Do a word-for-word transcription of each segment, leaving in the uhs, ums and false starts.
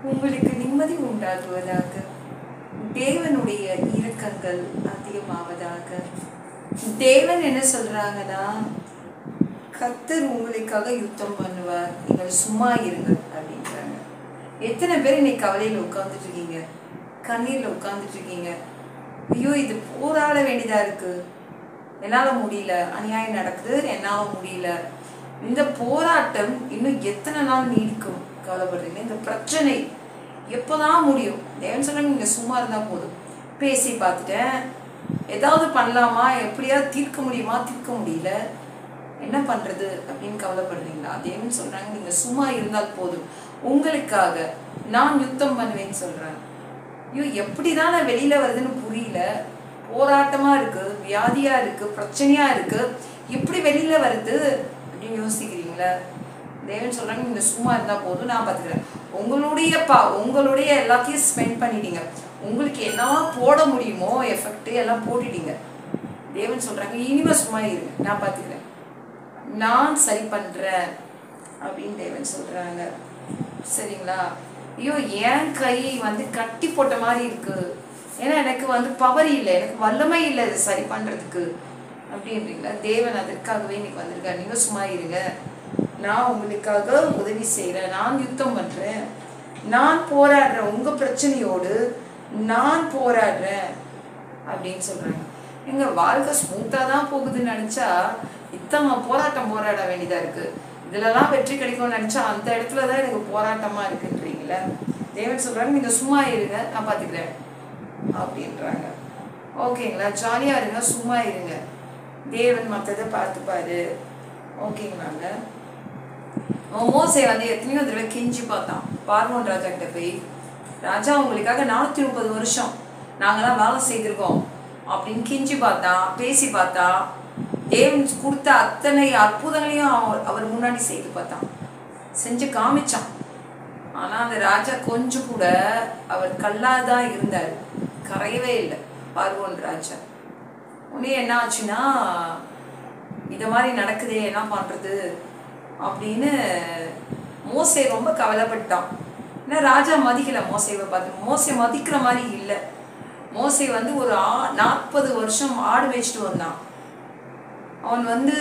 உங்களுக்கு நிம்மதி உண்டாகுவதாக. தேவனுடைய இரக்கங்கள் அதிகமாவதாக. தேவன் என்ன சொல்றாங்கன்னா, கர்த்தர் உங்களுக்காக யுத்தம் பண்ணுவார், நீங்கள் சும்மா இருங்க அப்படின்றாங்க. எத்தனை பேர் இன்னைக்கு கவலையில் உட்கார்ந்துட்டு இருக்கீங்க, கண்ணீர்ல உட்கார்ந்துட்டு இருக்கீங்க. ஐயோ இது போராட வேண்டியதா இருக்கு, என்னால முடியல, அநியாயம் நடக்குது, என்னால முடியல. இந்த போராட்டம் இன்னும் எத்தனை நாள் நீடிக்கும் கவலைப்படுறீங்க? இந்த பிரச்சனை எப்போதான் முடியும்? தேவன் சொன்னாங்க நீங்க சும்மா இருந்தா போதும். பேசி பார்த்துட்டேன், ஏதாவது பண்ணலாமா, எப்படியாவது தீர்க்க முடியுமா, தீர்க்க முடியல, என்ன பண்றது அப்படின்னு கவலைப்படுறீங்களா? தேவன் சொல்றாங்க நீங்க சும்மா இருந்தால் போதும், உங்களுக்காக நான் யுத்தம் பண்ணுவேன்னு சொல்றேன். ஐயோ எப்படிதான் நான் வெளியில வருதுன்னு புரியல, போராட்டமா இருக்கு, வியாதியா இருக்கு, பிரச்சனையா இருக்கு, எப்படி வெளியில வருது அப்படின்னு யோசிக்கிறீங்களா? தேவன் சொல்றாங்க நீங்க சும்மா இருந்தா போதும், நான் பாத்துக்கிறேன். உங்களுடைய பா உங்களுடைய எல்லாத்தையும் ஸ்பெண்ட் பண்ணிட்டீங்க, உங்களுக்கு என்ன போட முடியுமோ எஃபெக்ட் எல்லாம் போட்டுட்டீங்க. தேவன் சொல்றாங்க இனிமே சும்மா இருங்க, நான் பாத்துக்கிறேன், நான் சரி பண்றேன் அப்படின்னு தேவன் சொல்றாங்க. சரிங்களா? ஐயோ என் கை வந்து கட்டி போட்ட மாதிரி இருக்கு, ஏன்னா எனக்கு வந்து பவர் இல்லை, எனக்கு வல்லமை இல்லை இதை சரி பண்றதுக்கு அப்படின்றீங்களா? தேவன் அதற்காகவே இன்னைக்கு வந்திருக்காரு. நீங்க சும்மா இருங்க, நான் உங்களுக்காக உதவி செய்யறேன், நான் யுத்தம் பண்றேன், நான் போராடுறேன், உங்க பிரச்சனையோடு நான் போராடுறேன் அப்படின்னு சொல்றாங்க. எங்க வாழ்க்கை ஸ்மூத்தா தான் போகுதுன்னு நினைச்சா இத்தனை போராட்டம் போராட வேண்டியதா இருக்கு, இதுலலாம் வெற்றி கிடைக்கும்னு நினைச்சா அந்த இடத்துலதான் எனக்கு போராட்டமா இருக்குன்றீங்களா? தேவன் சொல்றாங்க நீங்க சும்மா இருங்க, நான் பாத்துக்கிறேன் அப்படின்றாங்க. ஓகேங்களா? ஜாலியா இருங்க, சும்மா இருங்க, தேவன் மற்றதை பார்த்துப்பாரு. ஓகேங்களாங்க? மோசே வந்து எத்தனையோ தடவை கெஞ்சி பார்த்தான் பார்வோன் ராஜா கிட்ட போய், ராஜா உங்களுக்காக நானூத்தி முப்பது வருஷம் நாங்கெல்லாம் வேலை செய்திருக்கோம் அப்படின்னு கெஞ்சி பார்த்தான், பேசி பார்த்தா, தேவன் கொடுத்த அத்தனை அற்புதங்களையும் அவர் அவர் முன்னாடி செய்து பார்த்தான், செஞ்சு காமிச்சான். ஆனா அந்த ராஜா கொஞ்சம் கூட அவர் கல்லாதான் இருந்தார், கரையவே இல்லை பார்வோன் ராஜா. உடனே என்ன ஆச்சுன்னா, இத மாதிரி நடக்குதே, என்ன பண்றது அப்படின்னு மோசே ரொம்ப கவலைப்பட்டான். ஏன்னா ராஜா மதிக்கல மோசேவை பார்த்து, மோசே மதிக்கிற மாதிரி இல்லை. மோசே வந்து ஒரு ஆ நாற்பது வருஷம் ஆடு மேய்ச்சிட்டு வந்தான். அவன் வந்து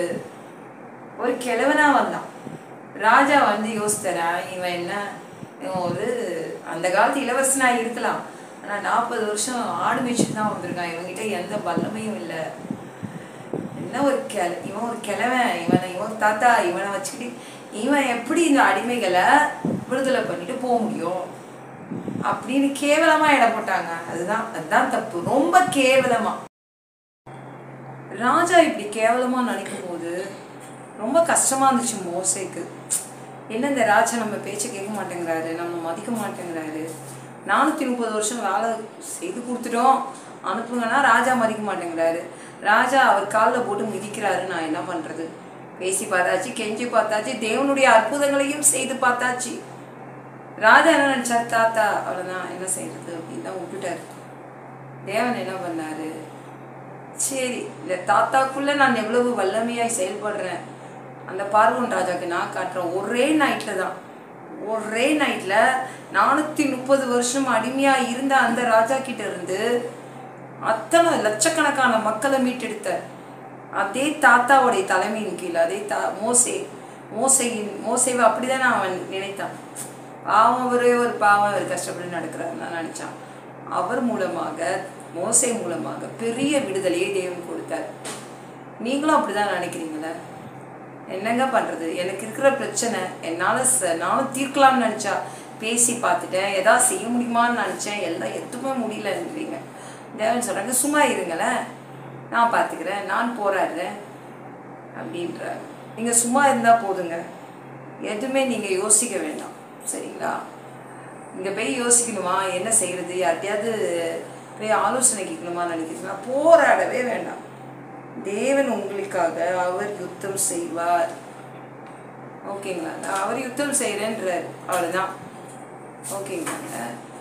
ஒரு கிழவனா வந்தான். ராஜா வந்து யோசித்தரான், இவன் என்ன, இவன் ஒரு அந்த காலத்து இளவரசனா இருக்கலாம், ஆனா நாற்பது வருஷம் ஆடு மேய்ச்சிட்டு தான் வந்திருக்கான், இவன்கிட்ட எந்த வல்லமையும் இல்லை, என்ன ஒரு கிள இவன் ஒரு கிழவன், இவனை இவன் தாத்தா இவனை வச்சுக்கிட்டு இவன் எப்படி இந்த அடிமைகளை விடுதலை பண்ணிட்டு போக முடியும் அப்படின்னு கேவலமா இடம் போட்டாங்க. அதுதான் அதுதான் தப்பு, ரொம்ப கேவலமா. ராஜா இப்படி கேவலமா நினைக்கும் போது ரொம்ப கஷ்டமா இருந்துச்சு மோசேக்கு. என்ன இந்த ராஜா நம்ம பேச்சை கேட்க மாட்டேங்கிறாரு, நம்ம மதிக்க மாட்டேங்கிறாரு, நானூத்தி முப்பது வருஷம் வேலை செய்து கொடுத்துட்டோம் அனுப்புங்கன்னா ராஜா மதிக்க மாட்டேங்கிறாரு, ராஜா அவர் காலில் போட்டு மிதிக்கிறாரு, நான் என்ன பண்றது? பேசி பார்த்தாச்சு, கெஞ்சி பார்த்தாச்சு, தேவனுடைய அற்புதங்களையும் செய்து பார்த்தாச்சு. ராஜா என்ன நினைச்சார், தாத்தா அவ்வளவுதான், என்ன செய்யறது அப்படின்னு தான் விட்டுட்டாரு. தேவன் என்ன பண்ணாரு, சரி இந்த தாத்தாக்குள்ள நான் எவ்வளவு வல்லமையாய் செயல்படுறேன் அந்த பார்வோன் ராஜாக்கு நான் காட்டுறேன். ஒரே நைட்ல தான், ஒரே நைட்ல நானூத்தி முப்பது வருஷம் அடிமையா இருந்த அந்த ராஜா கிட்ட இருந்து அத்தனை லட்சக்கணக்கான மக்களை மீட்டெடுத்த அதே தாத்தாவுடைய தலைமையின் கீழ், அதே தா மோசே மோசையின் மோசேவை அப்படிதான் அவன் நினைத்தான். பாவம் அவரே ஒரு பாவம், அவர் கஷ்டப்பட்டு நடக்கிறாருன்னு நான் நினைச்சான். அவர் மூலமாக, மோசே மூலமாக பெரிய விடுதலையை தேவன் கொடுத்தார். நீங்களும் அப்படிதான் நினைக்கிறீங்களா? என்னங்க பண்றது, எனக்கு இருக்கிற பிரச்சனை என்னால நானும் தீர்க்கலாம்னு நினைச்சா, பேசி பார்த்துட்டேன், ஏதாவது செய்ய முடியுமான்னு நினைச்சேன், எல்லாம் எதுவுமே முடியலன்றீங்க. தேவன் சொல்றாங்க சும்மா இருங்களேன், நான் பார்த்துக்கிறேன், நான் போராடுறேன் அப்படின்றாங்க. நீங்க சும்மா இருந்தா போதுங்க, எதுவுமே நீங்க யோசிக்க வேண்டாம். சரிங்களா? இங்க போய் யோசிக்கணுமா, என்ன செய்யறது, யார்ட்டையாவது போய் ஆலோசனை கேட்கணுமா நினைக்கிறீங்களா? போராடவே வேண்டாம், தேவன் உங்களுக்காக அவர் யுத்தம் செய்வார். ஓகேங்களா? அவர் யுத்தம் செய்யறேன்றார், அவ்வளவுதான். ஓகேங்களாங்க?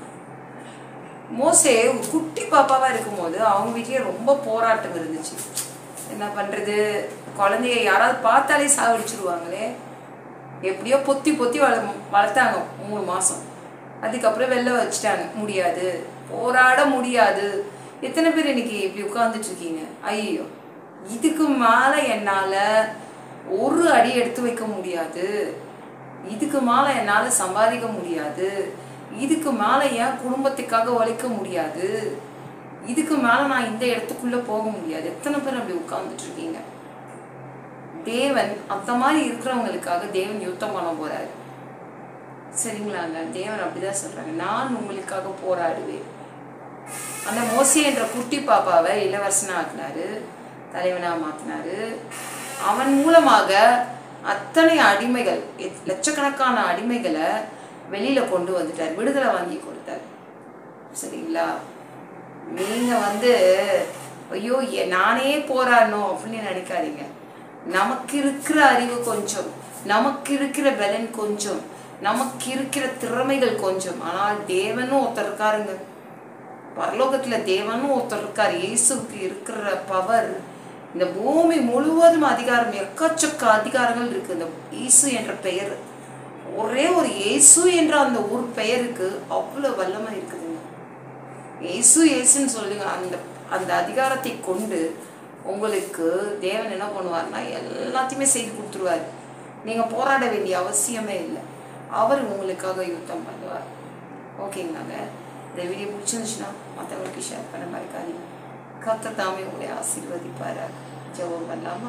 மோசே ஒரு குட்டி பாப்பாவா இருக்கும் போது அவங்க வீட்லயே ரொம்ப போராட்டம் இருந்துச்சு. என்ன பண்றது, குழந்தைய யாராவது பார்த்தாலே சாவடிச்சிருவாங்களே, எப்படியோ பொத்தி பொத்தி வள வளர்த்தாங்க மூணு மாசம். அதுக்கப்புறம் வெளில வச்சுட்டாங்க. முடியாது, போராட முடியாது. எத்தனை பேர் இன்னைக்கு இப்படி உட்கார்ந்துட்டு இருக்கீங்க? ஐயோ, இதுக்கு மேலே என்னால் ஒரு அடி எடுத்து வைக்க முடியாது, இதுக்கு மேலே என்னால் சம்பாதிக்க முடியாது, இதுக்கு மேலே என் குடும்பத்துக்காக உழைக்க முடியாது, இதுக்கு மேலே நான் இந்த இடத்துக்குள்ளே போக முடியாது. எத்தனை பேர் அப்படி உட்கார்ந்துட்டு இருக்கீங்க? தேவன் அந்த மாதிரி இருக்கிறவங்களுக்காக தேவன் யுத்தம் பண்ண போறாரு. சரிங்களாங்க? தேவன் அப்படிதான் சொல்றாங்க, நான் உங்களுக்காக போராடுவேன். அந்த மோசே என்ற குட்டி பாப்பாவை இளவரசனா ஆக்கினாரு, தலைவனா மாத்தினாரு. அவன் மூலமாக அத்தனை அடிமைகள், லட்சக்கணக்கான அடிமைகளை வெளியில கொண்டு வந்துட்டார், விடுதலை வாங்கி கொடுத்தார். சரிங்களா? நீங்க வந்து ஐயோ நானே போராடணும் அப்படின்னு நினைக்காதீங்க. நமக்கு இருக்கிற அறிவு கொஞ்சம், நமக்கு இருக்கிற பலன் கொஞ்சம், நமக்கு இருக்கிற திறமைகள் கொஞ்சம். ஆனால் தேவனும் ஒருத்தர் இருக்காருங்க, பரலோகத்துல தேவனும் ஒருத்தர் இருக்காரு. இயேசுக்கு இருக்கிற பவர், இந்த பூமி முழுவதும் அதிகாரம், எக்கச்சக்க அதிகாரங்கள் இருக்கு இந்த இயேசு என்ற பெயர். ஒரே ஒரு இயேசு என்ற அந்த ஒரு பெயருக்கு அவ்வளவு வல்லமை இருக்குதுங்க. இயேசு இயேசுன்னு சொல்லுங்க, அந்த அந்த அதிகாரத்தை கொண்டு உங்களுக்கு தேவன் என்ன பண்ணுவார்னா எல்லாத்தையுமே செய்து கொடுத்துருவார். நீங்க போராட வேண்டிய அவசியமே இல்லை, அவர் உங்களுக்காக யுத்தம் பண்ணுவார். ஓகேங்களாங்க? இந்த வீடியோ பிடிச்சிருந்துச்சுன்னா மற்றவங்களுக்கு ஷேர் பண்ண மறக்காதீங்க. கர்த்தர் தாமே உங்களை ஆசீர்வதிப்பாரு. ஜெபம் பண்ணலாமா?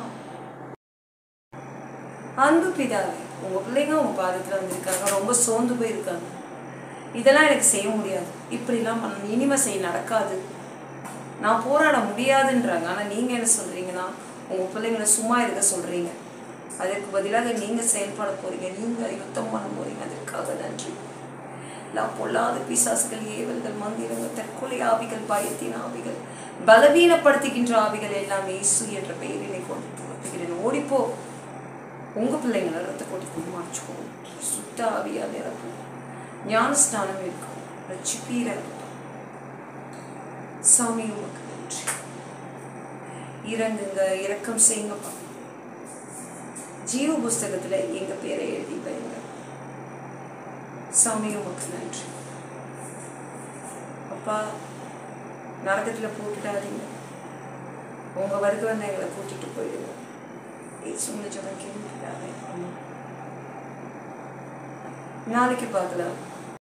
அன்பு பிதாவே, உங்க பிள்ளைங்க உங்க பாதத்துல வந்திருக்காங்க, ரொம்ப சோர்ந்து போயிருக்காங்க. இதெல்லாம் எனக்கு செய்ய முடியாது, இப்படிலாம் பண்ணணும், இனிமே செய்ய நடக்காது, நான் போராட முடியாதுன்றாங்க. ஆனால் நீங்கள் என்ன சொல்கிறீங்கன்னா உங்கள் பிள்ளைங்களை சும்மா இருக்க சொல்கிறீங்க. அதற்கு பதிலாக நீங்கள் செயல்பட போகிறீங்க, நீங்கள் யுத்தம் பண்ண போகிறீங்க. அதற்காக நன்றி. எல்லாம் பொல்லாத பிசாசுகள், ஏவல்கள், மந்திரங்கள், தற்கொலை ஆவிகள், பயத்தின் ஆவிகள், பலவீனப்படுத்துகின்ற ஆவிகள் எல்லாம் இயேசு என்ற பெயரினை கொண்டு துரத்துகிறேன். ஓடிப்போ. உங்கள் பிள்ளைங்களை ரத்த கொட்டி குமாரிச்சுக்கோ, சுத்த ஆவியால் இறக்கும், ஞான ஸ்நானம் இருக்கும், ரட்சிப்பீர சாமி. உமக்கு நன்றி. இறங்குங்க, இரக்கம் செய்யுங்கப்பா. ஜீவ புஸ்தகத்துல எங்க பேரை எழுதி வைங்க சாமி. உமக்கு நன்றி அப்பா. நரகத்துல போட்டுடாதீங்க, உங்க வர்க்க வந்து எங்களை கூட்டிட்டு போயிடுங்க. நாளைக்கு பார்க்கலாம்.